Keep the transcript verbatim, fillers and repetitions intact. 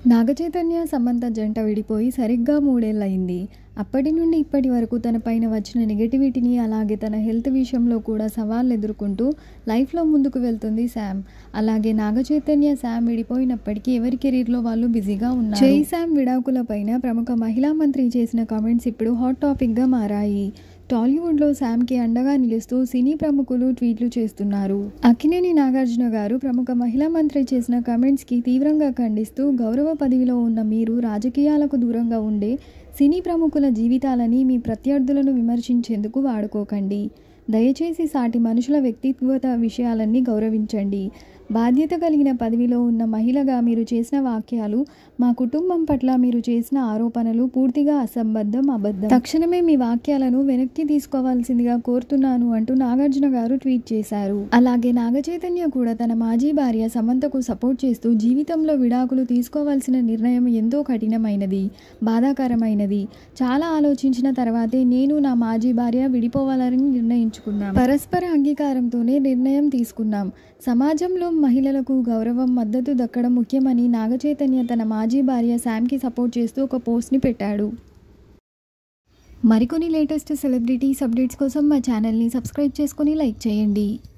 నాగచైతన్య, సమంత జంట విడిపోయి సరిగ్గా మూడేళ్లయింది. అప్పటి నుండి ఇప్పటి వరకు తన పైన వచ్చిన నెగటివిటీని, అలాగే తన హెల్త్ విషయంలో కూడా సవాళ్లు ఎదుర్కొంటూ లైఫ్లో ముందుకు వెళ్తుంది శామ్. అలాగే నాగచైతన్య, శామ్ విడిపోయినప్పటికీ ఎవరి కెరీర్లో వాళ్ళు బిజీగా ఉన్నారు. జై శామ్ విడాకులపైన ప్రముఖ మహిళా మంత్రి చేసిన కామెంట్స్ ఇప్పుడు హాట్ టాపిక్గా మారాయి. టాలీవుడ్లో శామ్కి అండగా నిలుస్తూ సినీ ప్రముఖులు ట్వీట్లు చేస్తున్నారు. అక్కినేని నాగార్జున గారు ప్రముఖ మహిళా మంత్రి చేసిన కామెంట్స్కి తీవ్రంగా ఖండిస్తూ, గౌరవ పదవిలో ఉన్న మీరు రాజకీయాలకు దూరంగా ఉండే సినీ ప్రముఖుల జీవితాలని మీ ప్రత్యర్థులను విమర్శించేందుకు వాడుకోకండి. దయచేసి సాటి మనుషుల వ్యక్తిగత విషయాలన్నీ గౌరవించండి. బాధ్యత కలిగిన పదవిలో ఉన్న మహిళగా మీరు చేసిన వ్యాఖ్యలు, మా కుటుంబం పట్ల మీరు చేసిన ఆరోపణలు పూర్తిగా అసంబద్ధం, అబద్ధం. తక్షణమే మీ వ్యాఖ్యలను వెనక్కి తీసుకోవాల్సిందిగా కోరుతున్నాను అంటూ నాగార్జున గారు ట్వీట్ చేశారు. అలాగే నాగచైతన్య కూడా తన మాజీ భార్య సమంతకు సపోర్ట్ చేస్తూ, జీవితంలో విడాకులు తీసుకోవాల్సిన నిర్ణయం ఎంతో కఠినమైనది, బాధాకరమైనది. చాలా ఆలోచించిన తర్వాతే నేను నా మాజీ భార్య విడిపోవాలని నిర్ణయించుకున్నాం. పరస్పర అంగీకారంతోనే నిర్ణయం తీసుకున్నాం. సమాజంలో మహిళలకు గౌరవం, మద్దతు దక్కడం ముఖ్యమని నాగచైతన్య తన మాజీ భార్య శామ్కి సపోర్ట్ చేస్తూ ఒక పోస్ట్ని పెట్టాడు. మరికొన్ని లేటెస్ట్ సెలబ్రిటీస్ అప్డేట్స్ కోసం మా ఛానల్ని సబ్స్క్రైబ్ చేసుకొని లైక్ చేయండి.